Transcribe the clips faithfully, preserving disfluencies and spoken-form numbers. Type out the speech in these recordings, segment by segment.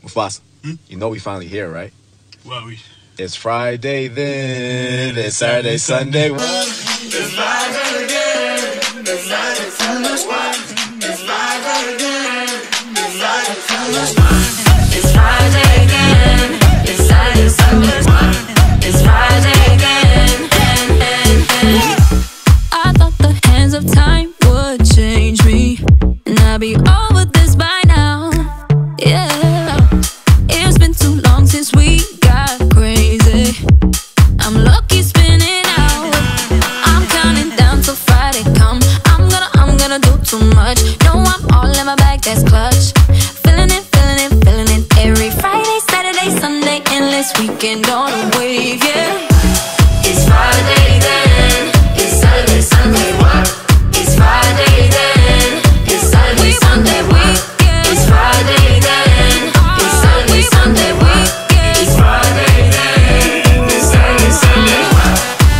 Mufasa, Hmm? you know we finally here, right? Well, we... It's Friday then, it's Saturday, Sunday. It's Friday again, it's Friday, Sunday. It's Friday again, it's Friday, Sunday. It's Friday again, it's Saturday, Sunday. It's Friday again, I thought the hands of time would change me, and I'd be over this by now. Yeah, it's been too long since we got crazy. I'm lucky spinning out. I'm counting down till Friday come. I'm gonna, I'm gonna do too much. No, I'm all in my bag, that's clutch. Feeling it, feeling it, feeling it. Every Friday, Saturday, Sunday, endless weekend on a wave, yeah. It's Friday then, it's Saturday, Sunday. What? It's Friday then, it's Saturday, Sunday. What? It's Friday then, it's Saturday, Sunday. What? It's Friday then, it's Saturday, Sunday. What?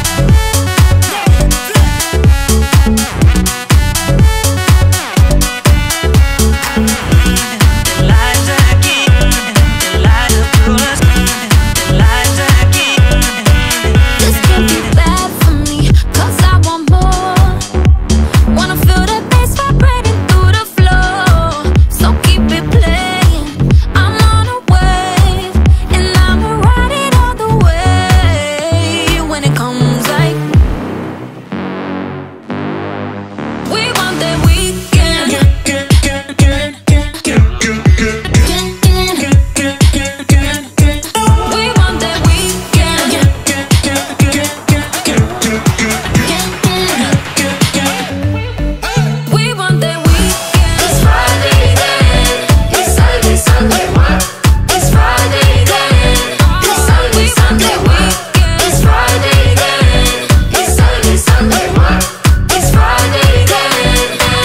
This can't be bad for me, 'cause I want more. Wanna feel the bass vibrating through the floor. So keep it playing, I'm on a wave, and I'ma ride it all the way. When it comes like, we want that weekend. We want that weekend. We want that weekend. It's Friday then, it's Saturday, Sunday. What? It's Friday then, it's Saturday, Sunday. What? It's Friday then, it's Saturday, Sunday. What? It's Friday then.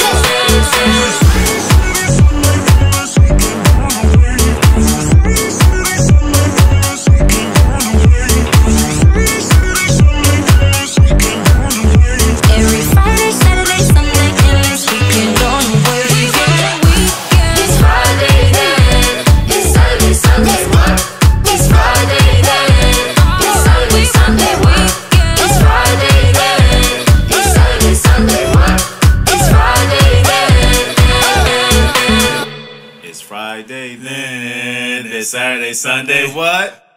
Every Friday, Saturday, Sunday, endless weekend on the wave. It's Friday then, it's Saturday, Sunday. What? It's Friday then, it's Saturday, Sunday. What? It's Friday then, it's Saturday, Sunday. What? It's Friday then. It's Friday then, it's Saturday, Sunday, what?